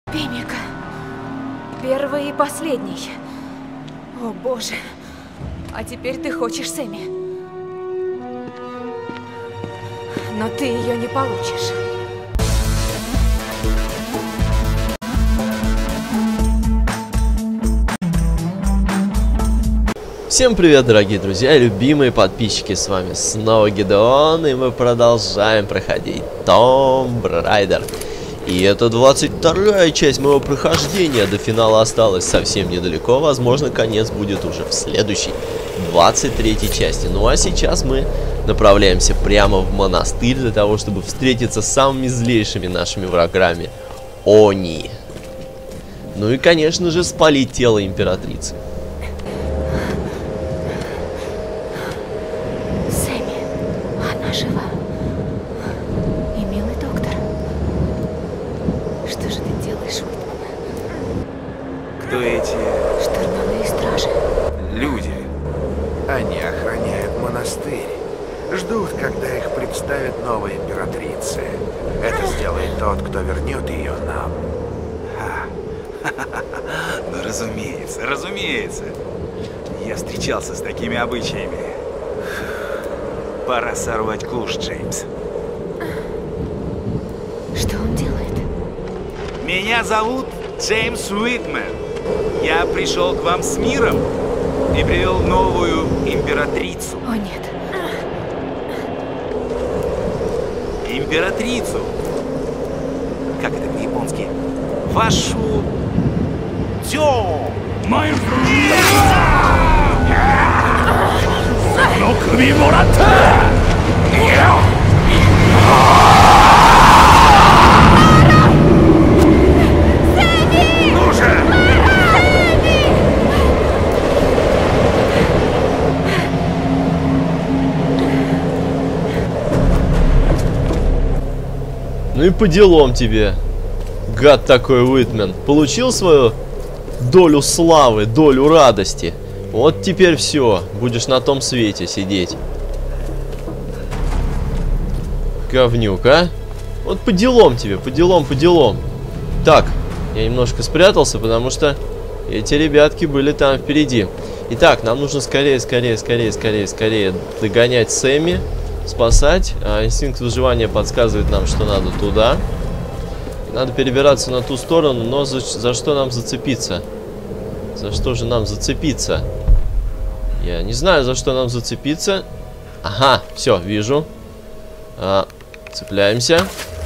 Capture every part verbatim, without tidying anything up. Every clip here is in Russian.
Пимика. Первый и последний. О, боже. А теперь ты хочешь Сэмми. Но ты ее не получишь. Всем привет, дорогие друзья, любимые подписчики, с вами снова Гидеон, и мы продолжаем проходить Tomb Raider. И это двадцать вторая часть моего прохождения, до финала осталось совсем недалеко, возможно, конец будет уже в следующей, двадцать третьей части. Ну а сейчас мы направляемся прямо в монастырь для того, чтобы встретиться с самыми злейшими нашими врагами — Они. Ну и, конечно же, спалить тело императрицы. Жива. И милый доктор. Что же ты делаешь, Уитман? Кто эти... Штурмовые стражи. люди? Они охраняют монастырь. Ждут, когда их представит новая императрица. Это сделает тот, кто вернет ее нам. Ну, разумеется, разумеется. Я встречался с такими обычаями. Пора сорвать куш, Джеймс. Что он делает? Меня зовут Джеймс Уитмен. Я пришел к вам с миром и привел новую императрицу. О, нет. Императрицу. Как это по-японски? Вашу... Тё! Мою... Ну и по делам тебе, гад такой Уитмен. Получил свою долю славы, долю радости. Вот теперь все, будешь на том свете сидеть. Говнюк, а? Вот по делам тебе, по делам, по делам. Так, я немножко спрятался, потому что эти ребятки были там впереди. Итак, нам нужно скорее, скорее, скорее, скорее, скорее догонять Сэмми, спасать. А инстинкт выживания подсказывает нам, что надо туда. Надо перебираться на ту сторону, но за, за что нам зацепиться? За что же нам зацепиться? Я не знаю, за что нам зацепиться. Ага, все, вижу. А, цепляемся.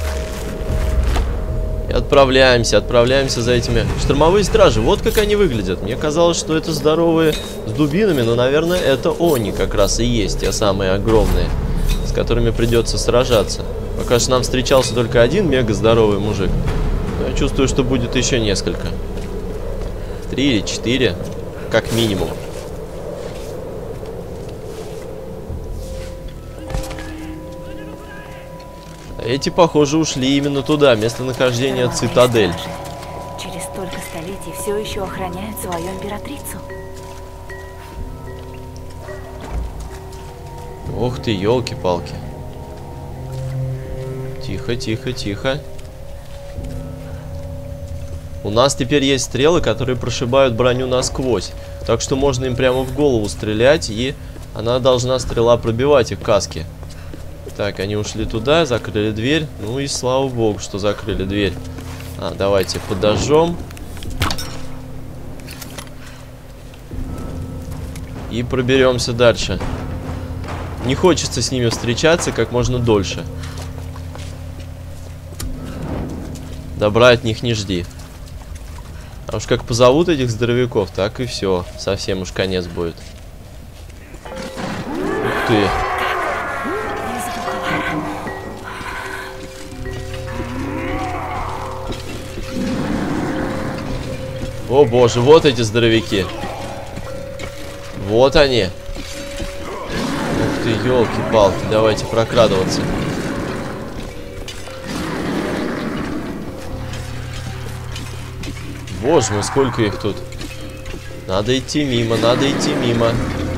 И отправляемся, отправляемся за этими... Штурмовые стражи, вот как они выглядят. Мне казалось, что это здоровые с дубинами, но, наверное, это они как раз и есть, те самые огромные, с которыми придется сражаться. Пока что нам встречался только один мега здоровый мужик. Но я чувствую, что будет еще несколько. Три или четыре, как минимум. Эти, похоже, ушли именно туда, местонахождение Цитадель. Через столько столетий все еще охраняют свою императрицу. Ух ты, елки-палки. Тихо, тихо, тихо. У нас теперь есть стрелы, которые прошибают броню насквозь. Так что можно им прямо в голову стрелять, и она должна, стрела, пробивать их каски. Так, они ушли туда, закрыли дверь. Ну и слава богу, что закрыли дверь. А, давайте подожжем. И проберемся дальше. Не хочется с ними встречаться как можно дольше. Добра от них не жди. А уж как позовут этих здоровяков, так и все. Совсем уж конец будет. Ух ты. О боже, вот эти здоровяки. Вот они. Ух ты, елки-палки, давайте прокрадываться. Боже мой, сколько их тут. Надо идти мимо, надо идти мимо.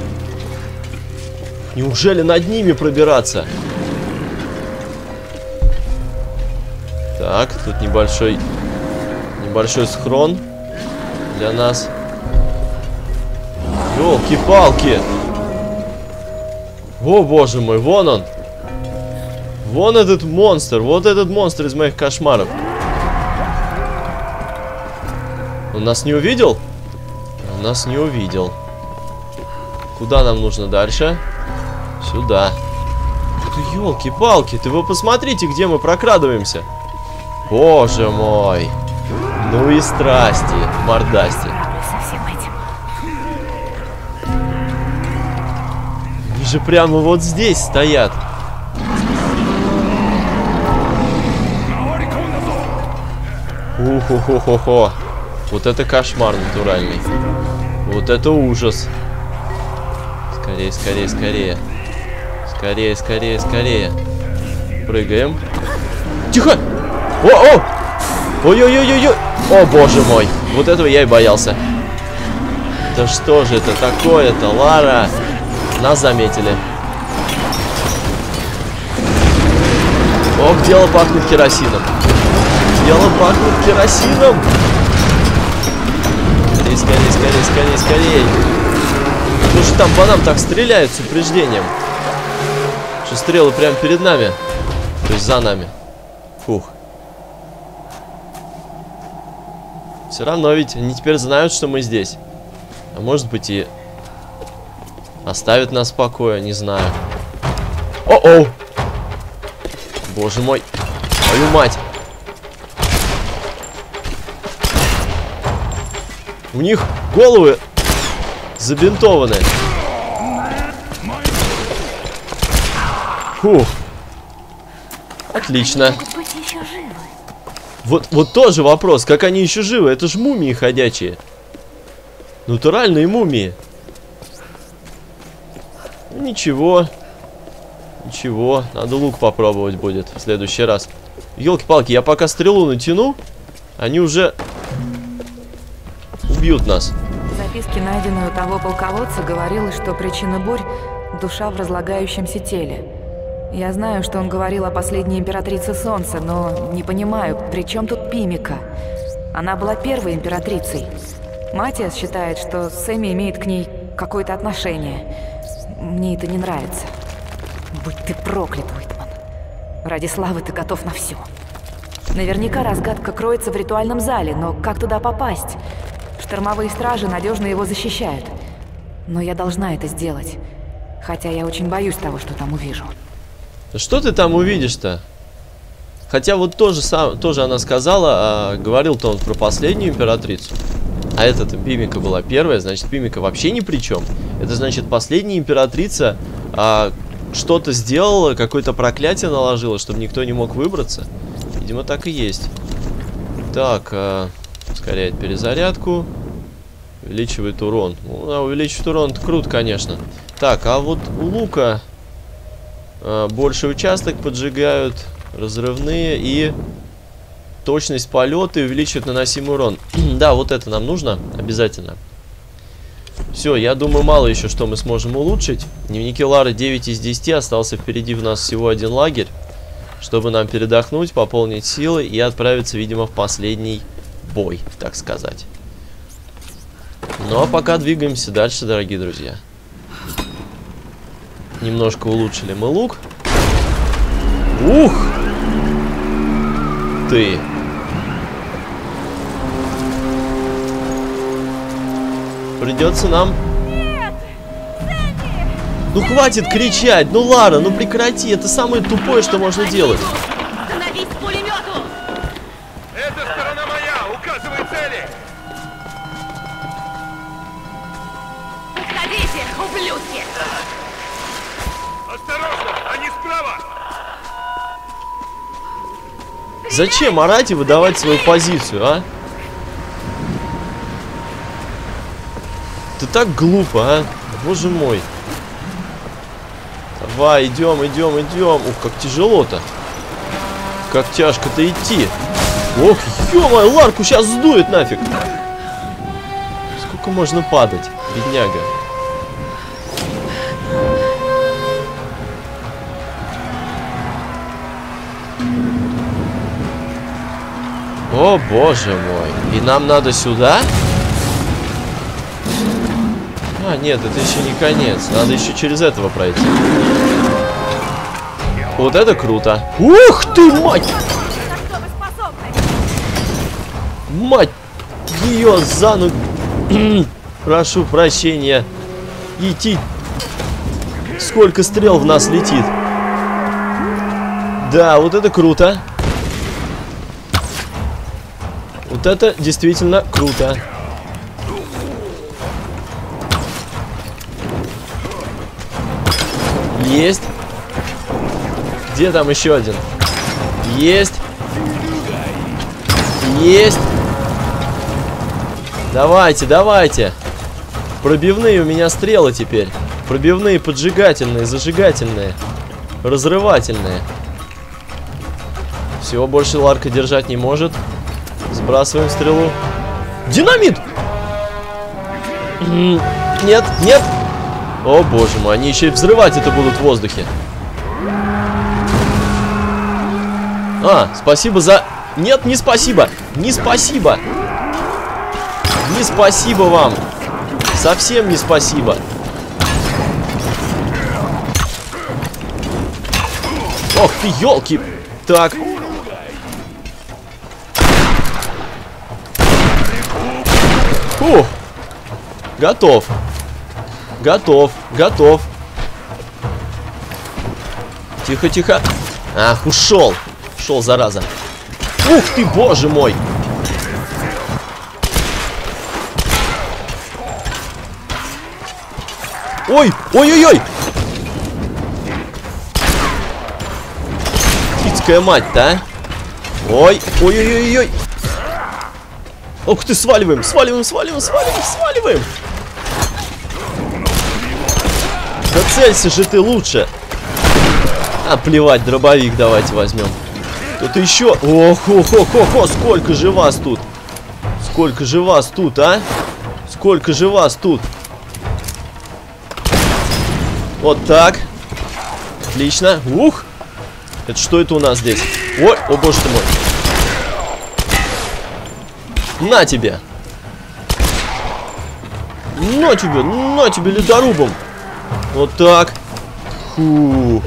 Неужели над ними пробираться? Так, тут небольшой небольшой схрон для нас. Ёлки-палки! О, боже мой, вон он! Вон этот монстр! Вот этот монстр из моих кошмаров! Он нас не увидел? Он нас не увидел. Куда нам нужно дальше? Сюда. Ёлки-палки, ты вы посмотрите, где мы прокрадываемся. Боже мой. Ну и страсти, мордасти. Они же прямо вот здесь стоят. Уху-ху-ху-ху. Вот это кошмар натуральный. Вот это ужас. Скорее, скорее, скорее. Скорее, скорее, скорее. Прыгаем. Тихо! О-о! Ой-ой-ой-ой-ой! О, боже мой! Вот этого я и боялся. Да что же это такое-то, Лара? Нас заметили. Ох, дело пахнет керосином. Дело пахнет керосином. Скорее, скорее, скорее, скорее, скорее. Кто же там по нам так стреляет с упреждением? Что стрелы прямо перед нами. То есть за нами. Фух. Все равно ведь они теперь знают, что мы здесь. А может быть и оставят нас в покое, не знаю. О-оу! Боже мой. Твою мать. У них головы забинтованы. Фух. Отлично. Вот, вот тоже вопрос, как они еще живы? Это же мумии ходячие. Натуральные мумии. Ну, ничего. Ничего. Надо лук попробовать будет в следующий раз. Ёлки-палки, я пока стрелу натяну, они уже убьют нас. В записке, найденной у того полководца, говорилось, что причина бурь – душа в разлагающемся теле. Я знаю, что он говорил о последней императрице Солнца, но не понимаю, при чем тут Пимика? Она была первой императрицей. Матиас считает, что Сэмми имеет к ней какое-то отношение. Мне это не нравится. Будь ты проклят, Уитман. Ради славы ты готов на все. Наверняка разгадка кроется в ритуальном зале, но как туда попасть? Штормовые стражи надежно его защищают. Но я должна это сделать. Хотя я очень боюсь того, что там увижу. Что ты там увидишь-то? Хотя вот тоже, сам, тоже она сказала, а говорил-то он про последнюю императрицу. А эта-то Пимика была первая, значит Пимика вообще ни при чем. Это значит последняя императрица а, что-то сделала, какое-то проклятие наложила, чтобы никто не мог выбраться. Видимо, так и есть. Так, а, ускоряет перезарядку. Увеличивает урон. Ну, а увеличивает урон, это круто, конечно. Так, а вот у лука а, больше участок поджигают, разрывные и точность полета и увеличивает наносимый урон. Да, вот это нам нужно обязательно. Все, я думаю, мало еще что мы сможем улучшить. В дневнике Лары девять из десяти, остался впереди у нас всего один лагерь, чтобы нам передохнуть, пополнить силы и отправиться, видимо, в последний бой, так сказать. Ну а пока двигаемся дальше, дорогие друзья. Немножко улучшили мы лук. Ух! Ты! Придется нам... Нет! Сэмми! Ну хватит кричать! Ну Лара, ну прекрати! Это самое тупое, что можно делать. Становись к пулемету! Эта сторона моя! Указывай цели! Уходите, ублюдки! Осторожно! Они справа! Зачем орать и выдавать свою позицию, а? Ты так глупо, а? Боже мой. Давай, идем, идем, идем. Ух, как тяжело-то. Как тяжко-то идти. Ох, ё-моё, Ларку сейчас сдует нафиг. Сколько можно падать, бедняга? О, боже мой. И нам надо сюда? А, нет, это еще не конец. Надо еще через этого пройти. Вот это круто. Ух ты, мать! Мать ее за ногу. Прошу прощения. Идти. Сколько стрел в нас летит. Да, вот это круто. Вот это действительно круто. Есть. Где там еще один? Есть. Есть. Давайте, давайте. Пробивные у меня стрелы теперь. Пробивные, поджигательные, зажигательные, разрывательные. Всего больше Ларка держать не может. Сбрасываем стрелу. Динамит! Нет, нет. О, боже мой, они еще и взрывать это будут в воздухе. А, спасибо за... Нет, не спасибо. Не спасибо. Не спасибо вам. Совсем не спасибо. Ох ты, елки. Так. Фух. Готов. Готов. Готов. Тихо, тихо. Ах, ушел. Ушел, зараза. Ух ты, боже мой. Ой, ой-ой-ой. Птицкая мать-то, а? Ой, ой-ой-ой-ой. Ух ты, сваливаем, сваливаем, сваливаем, сваливаем, сваливаем. Да целься же ты лучше. А, плевать, дробовик давайте возьмем. Тут еще... Ох, ох, ох, ох, ох, сколько же вас тут. Сколько же вас тут, а? Сколько же вас тут. Вот так. Отлично. Ух. Это что это у нас здесь? Ой, о боже ты мой. На тебе. На тебе, на тебе ледорубом. Вот так. Фу.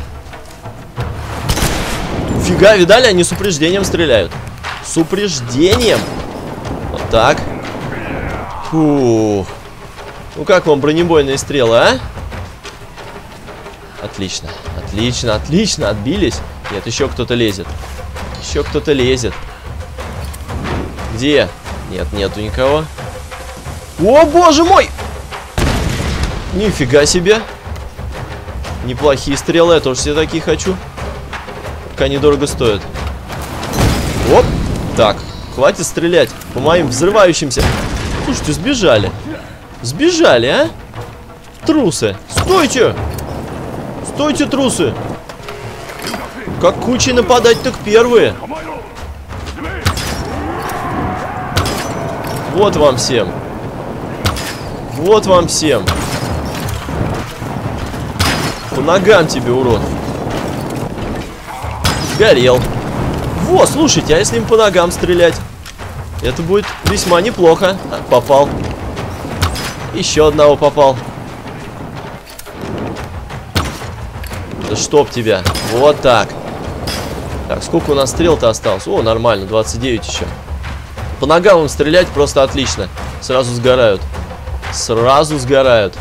Фига, видали, они с упреждением стреляют. С упреждением. Вот так. Фу. Ну как вам бронебойные стрелы, а? Отлично, отлично, отлично, отбились. Нет, еще кто-то лезет. Еще кто-то лезет. Где? Нет, нету никого. О, боже мой! Нифига себе. Неплохие стрелы, я тоже себе такие хочу. Только они дорого стоят. Оп, так, хватит стрелять по моим взрывающимся. Слушайте, сбежали. Сбежали, а? Трусы. Стойте! Стойте, трусы! Как кучей нападать, так первые. Вот вам всем. Вот вам всем. По ногам тебе, урод. Горел. Во, слушайте, а если им по ногам стрелять? Это будет весьма неплохо. А, попал. Еще одного попал. Да чтоб тебя. Вот так. Так, сколько у нас стрел-то осталось? О, нормально, двадцать девять еще. По ногам им стрелять просто отлично. Сразу сгорают. Сразу сгорают.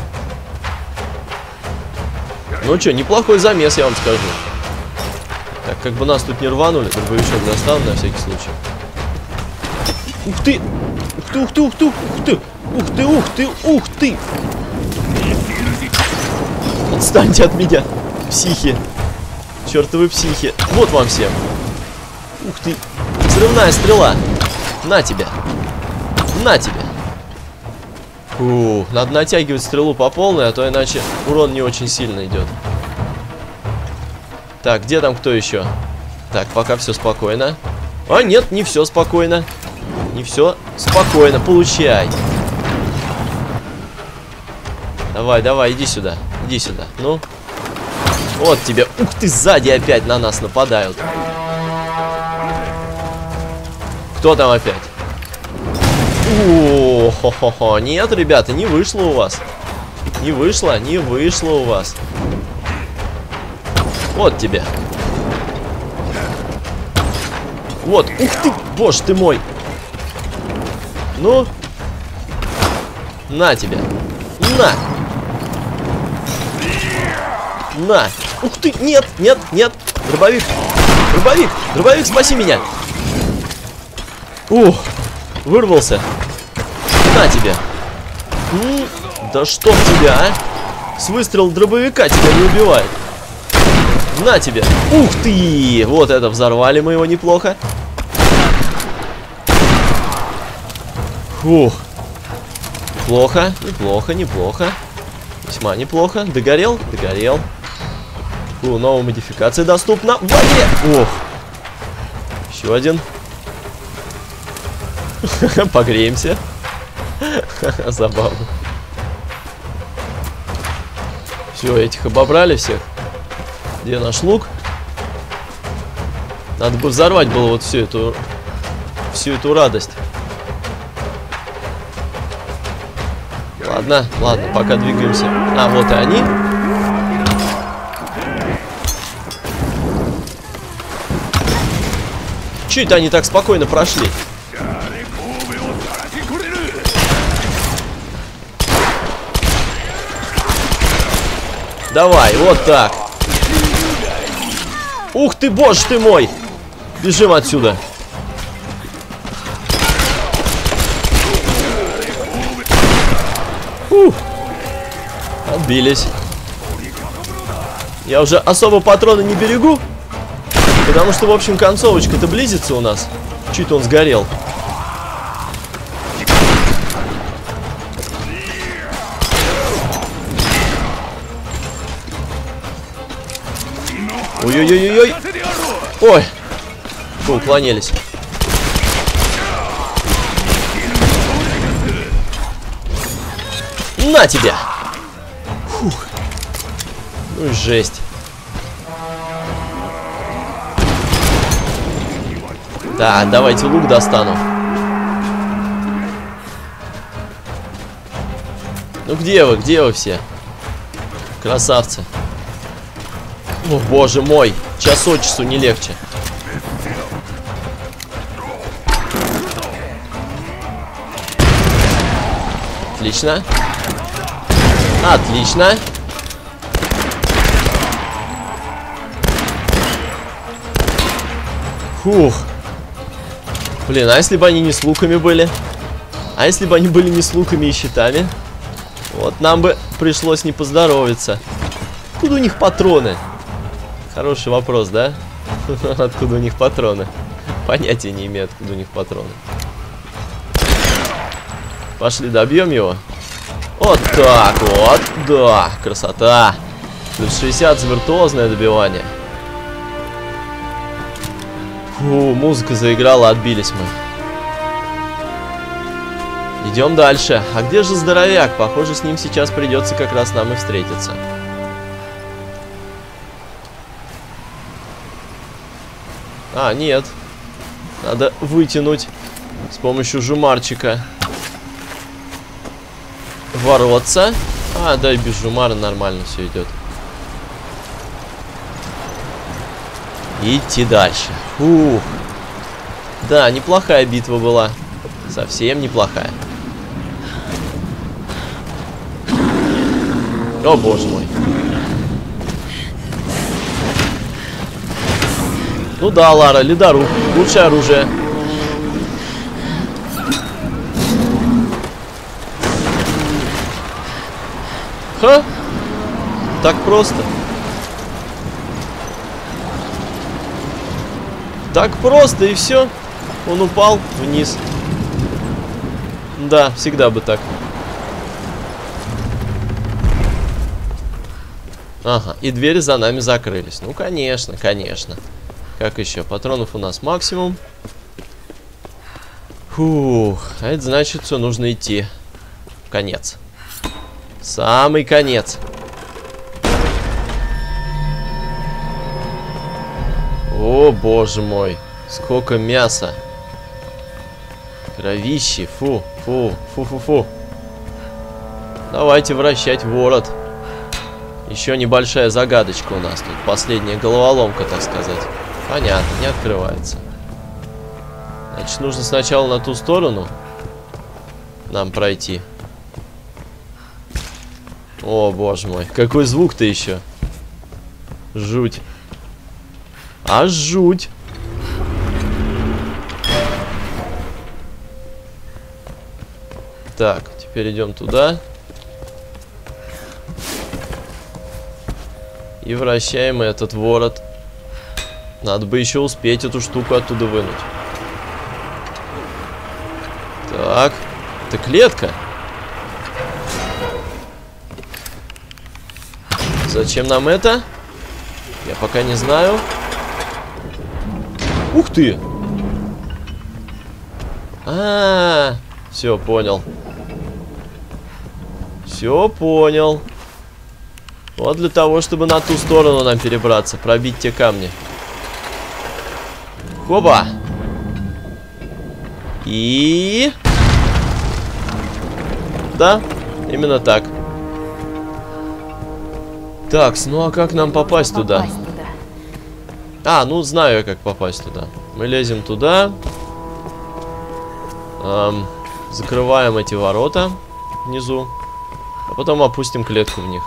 Ну что, неплохой замес, я вам скажу. Так, как бы нас тут не рванули, дробовичок достану на всякий случай. Ух ты! Ух ты, ух ты, ух ты, ух ты! Ух ты, ух ты, ух ты! Отстаньте от меня, психи. Чертовы психи. Вот вам всем. Ух ты. Взрывная стрела. На тебя. На тебя. Фу, надо натягивать стрелу по полной, а то иначе урон не очень сильно идет. Так, где там кто еще? Так, пока все спокойно. А, нет, не все спокойно. Не все спокойно. Получай. Давай, давай, иди сюда. Иди сюда. Ну. Вот тебе. Ух ты, сзади опять на нас нападают. Кто там опять? О, хо -хо -хо. Нет, ребята, не вышло у вас. Не вышло, не вышло у вас. Вот тебе. Вот, ух ты, боже ты мой. Ну. На тебе. На. На. Ух ты, нет, нет, нет. Дробовик. Дробовик, дробовик, спаси меня. Ух, вырвался. На тебе. М-м, да что в тебя, а? С выстрела дробовика тебя не убивает. На тебе. Ух ты! Вот это взорвали мы его неплохо. Фух. Плохо, неплохо, неплохо. Весьма неплохо. Догорел? Догорел. Фу, новая модификация доступна. В воде! Ох. Еще один. Погреемся. Забавно. Все, этих обобрали всех. Где наш лук? Надо бы взорвать было вот всю эту всю эту радость. Ладно, ладно, пока двигаемся. А, вот и они. Че это они так спокойно прошли? Давай, вот так. Ух ты, боже ты мой! Бежим отсюда. Ух. Отбились. Я уже особо патроны не берегу, потому что, в общем, концовочка-то близится у нас. Чуть он сгорел. Ой-ой-ой-ой. Ой. Фу, уклонились. На тебя. Фух. Ну и жесть. Да, давайте лук достану. Ну где вы, где вы все? Красавцы. О, боже мой, час от часу не легче. Отлично. Отлично. Фух. Блин, а если бы они не с луками были? А если бы они были не с луками и щитами? Вот нам бы пришлось не поздоровиться. Откуда у них патроны? Хороший вопрос, да? Откуда у них патроны? Понятия не имею, откуда у них патроны. Пошли, добьем его. Вот так вот. Да, красота. Плюс шестьдесят за виртуозное добивание. Фу, музыка заиграла, отбились мы. Идем дальше. А где же здоровяк? Похоже, с ним сейчас придется как раз нам и встретиться. А, нет. Надо вытянуть с помощью жумарчика воротца. А, да, и без жумара нормально все идет. Идти дальше. Фух. Да, неплохая битва была. Совсем неплохая. О, боже мой. Ну да, Лара, ледоруб. Лучшее оружие. Ха? Так просто. Так просто и все. Он упал вниз. Да, всегда бы так. Ага, и двери за нами закрылись. Ну, конечно, конечно. Как еще? Патронов у нас максимум. Фух, а это значит, что нужно идти в конец. Самый конец. О, боже мой. Сколько мяса. Кровищи. Фу, фу, фу-фу-фу. Давайте вращать ворот. Еще небольшая загадочка у нас тут. Последняя головоломка, так сказать. Понятно, не открывается. Значит, нужно сначала на ту сторону нам пройти. О, боже мой. Какой звук-то еще. Жуть. Аж жуть. Так, теперь идем туда. И вращаем этот ворот. Надо бы еще успеть эту штуку оттуда вынуть. Так. Это клетка. Зачем нам это? Я пока не знаю. Ух ты! А-а-а! Все, понял. Все понял. Вот для того, чтобы на ту сторону нам перебраться, пробить те камни. Хоба! И... Да, именно так. Так, ну а как нам попасть, попасть туда? туда? А, ну знаю я, как попасть туда. Мы лезем туда. Эм, закрываем эти ворота внизу. А потом опустим клетку в них.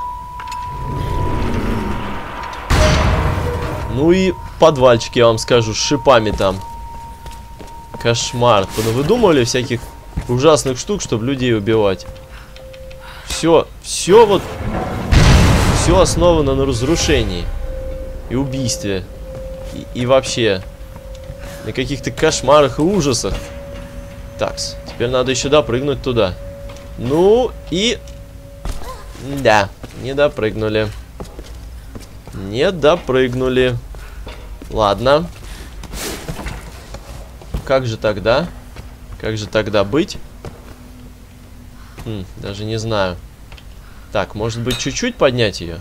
Ну и подвальчик, я вам скажу, с шипами там. Кошмар. Вы выдумывали всяких ужасных штук, чтобы людей убивать. Все, все вот... Все основано на разрушении. И убийстве. И, и вообще. На каких-то кошмарах и ужасах. Такс. Теперь надо еще допрыгнуть туда. Ну и... Да, не допрыгнули. Не допрыгнули. Ладно. Как же тогда? Как же тогда быть? Хм, даже не знаю. Так, может быть, чуть-чуть поднять ее?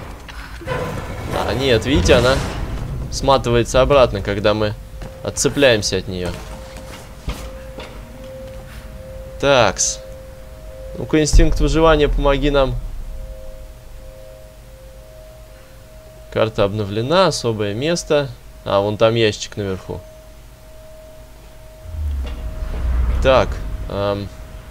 А, нет, видите, она сматывается обратно, когда мы отцепляемся от нее. Такс. Ну-ка, инстинкт выживания, помоги нам. Карта обновлена, особое место. А, вон там ящик наверху. Так. Эм,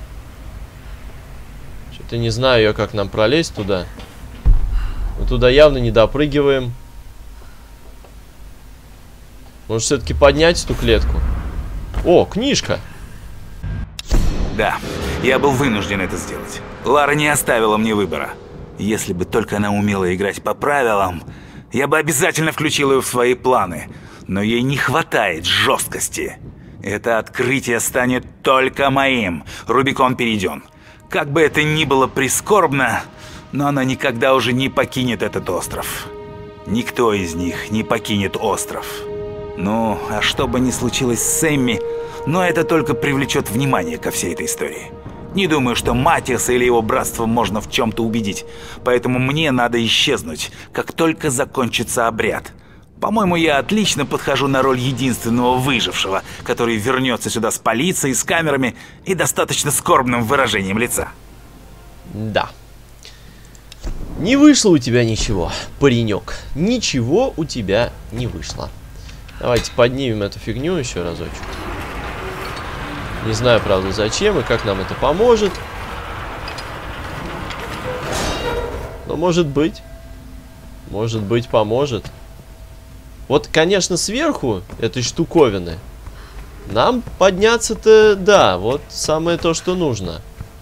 Что-то не знаю я, как нам пролезть туда. Мы туда явно не допрыгиваем. Может, все-таки поднять эту клетку? О, книжка! Да, я был вынужден это сделать. Лара не оставила мне выбора. Если бы только она умела играть по правилам, я бы обязательно включил ее в свои планы. Но ей не хватает жесткости. Это открытие станет только моим. Рубикон перейден. Как бы это ни было прискорбно, но она никогда уже не покинет этот остров. Никто из них не покинет остров. Ну, а что бы ни случилось с Сэмми, но это только привлечет внимание ко всей этой истории. Не думаю, что Матиаса или его братство можно в чем-то убедить. Поэтому мне надо исчезнуть, как только закончится обряд. По-моему, я отлично подхожу на роль единственного выжившего, который вернется сюда с полицией, с камерами и достаточно скорбным выражением лица. Да. Не вышло у тебя ничего, паренек. Ничего у тебя не вышло. Давайте поднимем эту фигню еще разочек. Не знаю, правда, зачем и как нам это поможет. Но может быть. Может быть, поможет. Вот, конечно, сверху этой штуковины нам подняться-то, да, вот самое то, что нужно.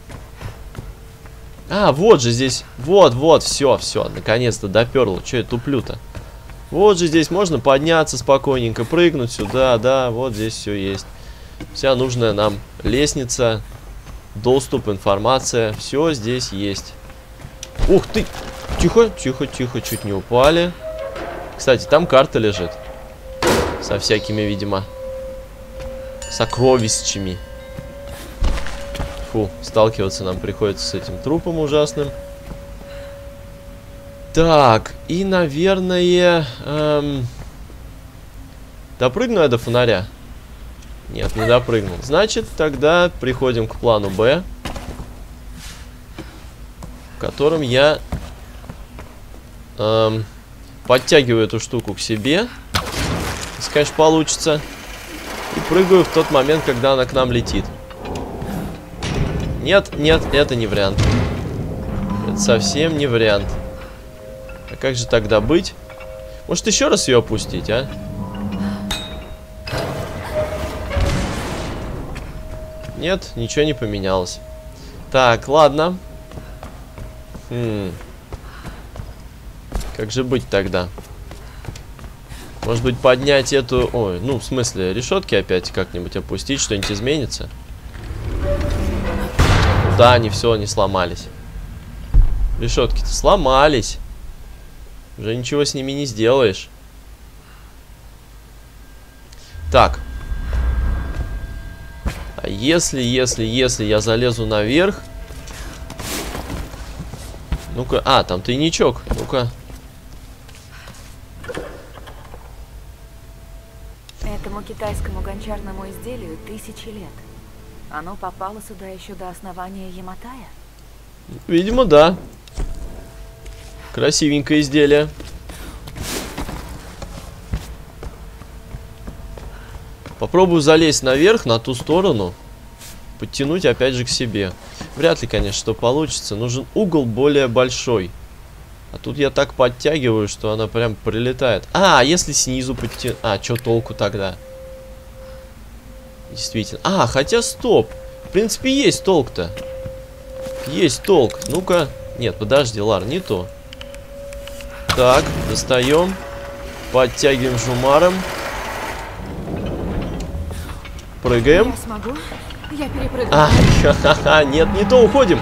А, вот же здесь, вот, вот, все, все, наконец-то доперло. Че я туплю-то? Вот же здесь можно подняться спокойненько, прыгнуть сюда, да, вот здесь все есть. Вся нужная нам лестница, доступ, информация, все здесь есть. Ух ты! Тихо, тихо, тихо, чуть не упали. Кстати, там карта лежит. Со всякими, видимо, сокровищами. Фу, сталкиваться нам приходится с этим трупом ужасным. Так, и, наверное... Эм... Допрыгну я до фонаря. Нет, не допрыгнул. Значит, тогда приходим к плану Б, в котором я эм, подтягиваю эту штуку к себе, если, конечно, получится, и прыгаю в тот момент, когда она к нам летит. Нет, нет, это не вариант. Это совсем не вариант. А как же тогда быть? Может, еще раз ее опустить, а? Нет, ничего не поменялось. Так, ладно. Хм. Как же быть тогда? Может быть, поднять эту... Ой, ну, в смысле, решетки опять как-нибудь опустить, что-нибудь изменится? Да, они все, они сломались. Решетки-то сломались. Уже ничего с ними не сделаешь. Так. А если, если, если я залезу наверх... Ну-ка, а, там тайничок. Ну-ка. Этому китайскому гончарному изделию тысячи лет. Оно попало сюда еще до основания Яматая? Видимо, да. Красивенькое изделие. Попробую залезть наверх, на ту сторону. Подтянуть опять же к себе. Вряд ли, конечно, что получится. Нужен угол более большой. А тут я так подтягиваю, что она прям прилетает. А, если снизу подтянуть... А, что толку тогда? Действительно. А, хотя стоп. В принципе, есть толк-то. Есть толк. Ну-ка. Нет, подожди, Лар, не то. Так, достаем. Подтягиваем жумаром. Прыгаем. Я смогу? Я перепрыгну. А, ха-ха-ха, нет, не то, уходим.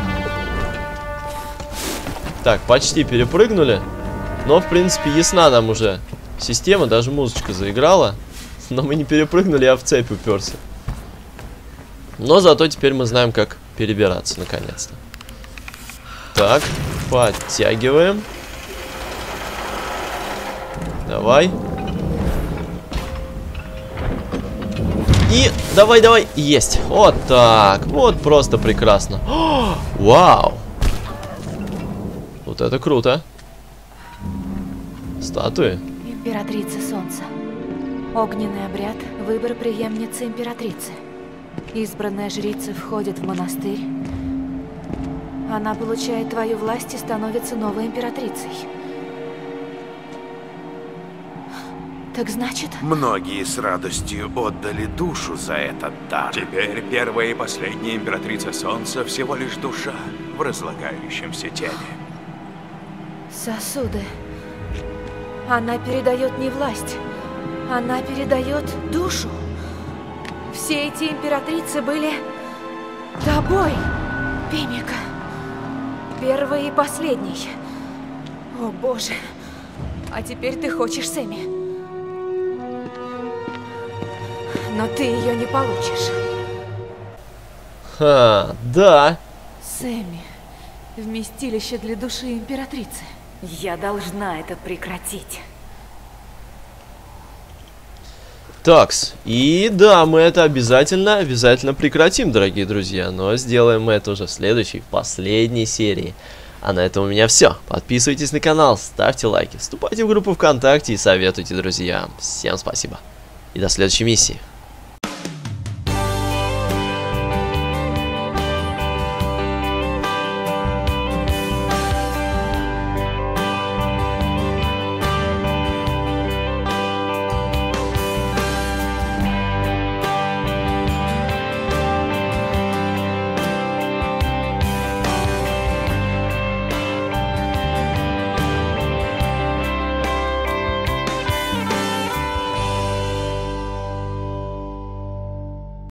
Так, почти перепрыгнули. Но, в принципе, ясна нам уже система, даже музычка заиграла. Но мы не перепрыгнули, а в цепь уперся. Но зато теперь мы знаем, как перебираться, наконец-то. Так, подтягиваем. Давай. И давай, давай. Есть. Вот так. Вот просто прекрасно. О, вау. Вот это круто. Статуи. Императрица Солнца. Огненный обряд – выбор преемницы императрицы. Избранная жрица входит в монастырь. Она получает твою власть и становится новой императрицей. Так значит... Многие с радостью отдали душу за этот дар. Теперь первая и последняя императрица Солнца всего лишь душа в разлагающемся теле. Сосуды. Она передает не власть, она передает душу. Все эти императрицы были тобой, Пимика. Первый и последний. О, боже. А теперь ты хочешь Сэмми. Но ты ее не получишь. Ха, да. Сэмми, вместилище для души императрицы. Я должна это прекратить. Такс. И да, мы это обязательно, обязательно прекратим, дорогие друзья. Но сделаем мы это уже в следующей, последней серии. А на этом у меня все. Подписывайтесь на канал, ставьте лайки, вступайте в группу ВКонтакте и советуйте друзьям. Всем спасибо. И до следующей миссии.